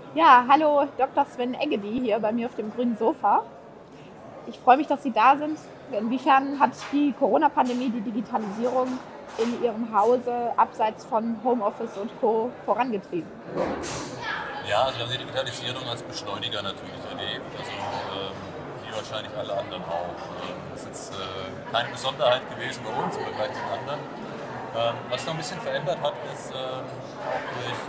Ja, hallo Dr. Sven Eggedi hier bei mir auf dem grünen Sofa. Ich freue mich, dass Sie da sind. Inwiefern hat die Corona-Pandemie die Digitalisierung in Ihrem Hause abseits von Homeoffice und Co. vorangetrieben? Ja, also wir haben die Digitalisierung als Beschleuniger natürlich erlebt, also wie wahrscheinlich alle anderen auch. Das ist jetzt keine Besonderheit gewesen bei uns im Vergleich zu anderen. Was noch ein bisschen verändert hat, ist auch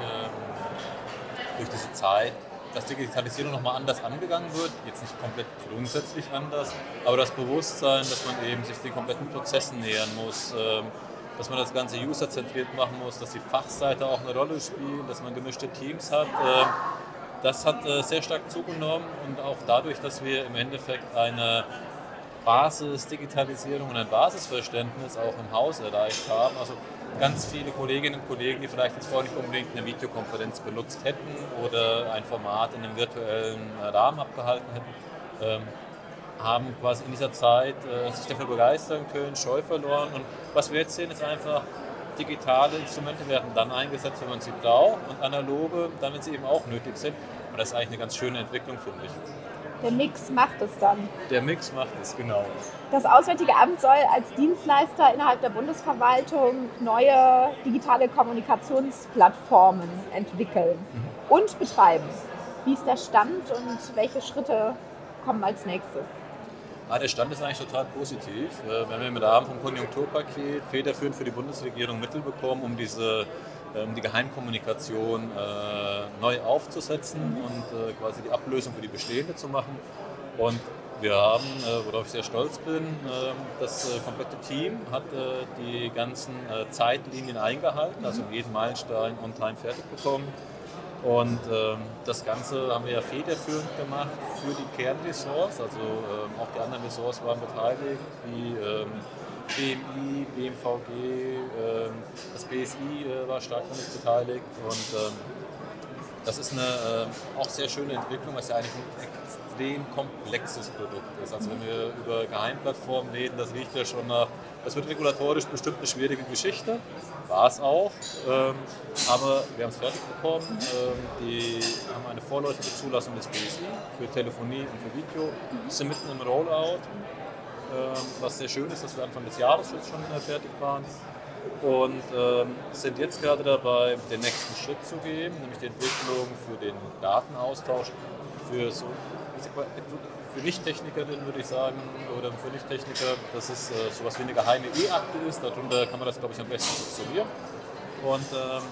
durch diese Zeit, dass Digitalisierung nochmal anders angegangen wird. Jetzt nicht komplett grundsätzlich anders, aber das Bewusstsein, dass man eben sich den kompletten Prozessen nähern muss, dass man das Ganze userzentriert machen muss, dass die Fachseite auch eine Rolle spielt, dass man gemischte Teams hat. Das hat sehr stark zugenommen und auch dadurch, dass wir im Endeffekt eine Basisdigitalisierung und ein Basisverständnis auch im Haus erreicht haben. Also ganz viele Kolleginnen und Kollegen, die vielleicht jetzt vorher nicht unbedingt eine Videokonferenz benutzt hätten oder ein Format in einem virtuellen Rahmen abgehalten hätten, haben quasi in dieser Zeit sich dafür begeistern können, Scheu verloren. Und was wir jetzt sehen, ist einfach, digitale Instrumente werden dann eingesetzt, wenn man sie braucht, und analoge, dann, wenn sie eben auch nötig sind. Und das ist eigentlich eine ganz schöne Entwicklung, finde ich. Der Mix macht es dann. Der Mix macht es, genau. Das Auswärtige Amt soll als Dienstleister innerhalb der Bundesverwaltung neue digitale Kommunikationsplattformen entwickeln und betreiben. Wie ist der Stand und welche Schritte kommen als nächstes? Der Stand ist eigentlich total positiv. Wir haben im Rahmen vom Konjunkturpaket federführend für die Bundesregierung Mittel bekommen, um die Geheimkommunikation neu aufzusetzen und quasi die Ablösung für die bestehende zu machen. Und wir haben, worauf ich sehr stolz bin, das komplette Team hat die ganzen Zeitlinien eingehalten, also jeden Meilenstein on time fertig bekommen. Und das Ganze haben wir ja federführend gemacht für die Kernressorts, also auch die anderen Ressorts waren beteiligt, wie BMI, BMVG, das BSI war stark damit beteiligt, und das ist eine auch sehr schöne Entwicklung, was ja eigentlich ein extrem komplexes Produkt ist. Also wenn wir über Geheimplattformen reden, das riecht ja schon nach, das wird regulatorisch bestimmt eine schwierige Geschichte, war es auch, aber wir haben es fertig bekommen. Die haben eine vorläufige Zulassung des BSI für Telefonie und für Video, sind mitten im Rollout, was sehr schön ist, dass wir Anfang des Jahres jetzt schon fertig waren. Und sind jetzt gerade dabei, den nächsten Schritt zu gehen, nämlich die Entwicklung für den Datenaustausch für so, ich sag mal, für Nicht-Technikerinnen, würde ich sagen, oder für Nicht-Techniker, dass es sowas wie eine geheime E-Akte ist. Darunter kann man das, glaube ich, am besten subsumieren. Und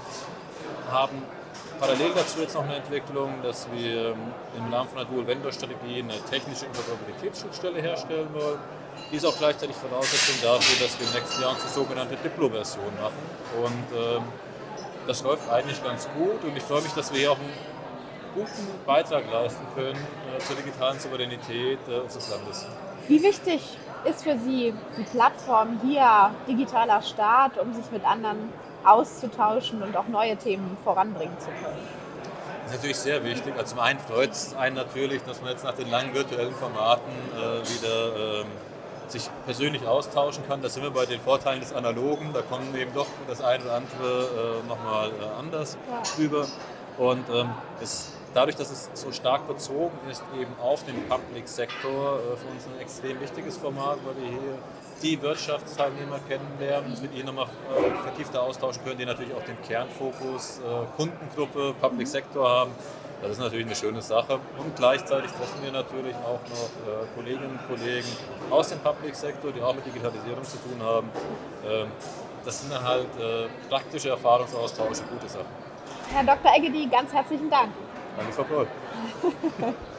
haben parallel dazu jetzt noch eine Entwicklung, dass wir im Rahmen von einer Dual-Vendor-Strategie eine technische Interoperabilitätsschnittstelle herstellen wollen. Die ist auch gleichzeitig Voraussetzung dafür, dass wir im nächsten Jahr unsere sogenannte Diplo-Version machen. Und das läuft eigentlich ganz gut, und ich freue mich, dass wir hier auch einen guten Beitrag leisten können zur digitalen Souveränität unseres Landes. Wie wichtig ist für Sie die Plattform hier, digitaler Staat, um sich mit anderen auszutauschen und auch neue Themen voranbringen zu können? Das ist natürlich sehr wichtig. Also zum einen freut es einen natürlich, dass man jetzt nach den langen virtuellen Formaten wieder sich persönlich austauschen kann. Da sind wir bei den Vorteilen des Analogen. Da kommen eben doch das eine oder andere nochmal anders rüber. Und dadurch, dass es so stark bezogen ist eben auf den Public-Sektor, für uns ein extrem wichtiges Format, weil wir hier die Wirtschaftsteilnehmer kennenlernen, uns mit ihnen nochmal vertiefter austauschen können, die natürlich auch den Kernfokus Kundengruppe, Public Sector haben. Das ist natürlich eine schöne Sache. Und gleichzeitig treffen wir natürlich auch noch Kolleginnen und Kollegen aus dem Public Sector, die auch mit Digitalisierung zu tun haben. Das sind halt praktische Erfahrungsaustausche, gute Sachen. Herr Dr. Eggedi, ganz herzlichen Dank. Danke, Frau Kohl.